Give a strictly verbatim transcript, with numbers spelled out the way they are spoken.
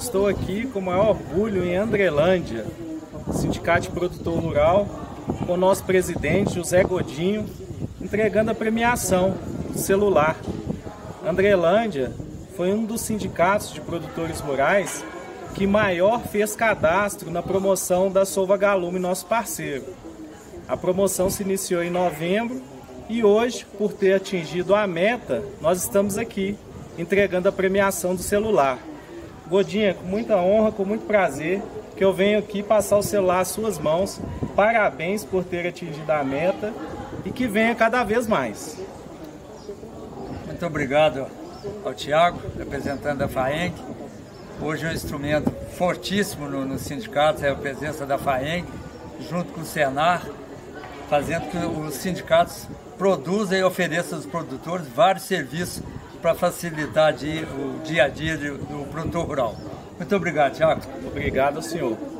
estou aqui com o maior orgulho em Andrelândia, Sindicato de Produtor Rural, com o nosso presidente José Godinho, entregando a premiação do celular. Andrelândia foi um dos sindicatos de produtores rurais que maior fez cadastro na promoção da Solvagalume, nosso parceiro. A promoção se iniciou em novembro e hoje, por ter atingido a meta, nós estamos aqui entregando a premiação do celular. Godinho, com muita honra, com muito prazer, que eu venho aqui passar o celular às suas mãos. Parabéns por ter atingido a meta e que venha cada vez mais. Muito obrigado ao Tiago, representante da FAENG. Hoje é um instrumento fortíssimo no, no sindicato, é a presença da FAENG, junto com o Senar, fazendo que os sindicatos produzam e ofereçam aos produtores vários serviços para facilitar o dia a dia do produtor rural. Muito obrigado, Tiago. Obrigado, senhor.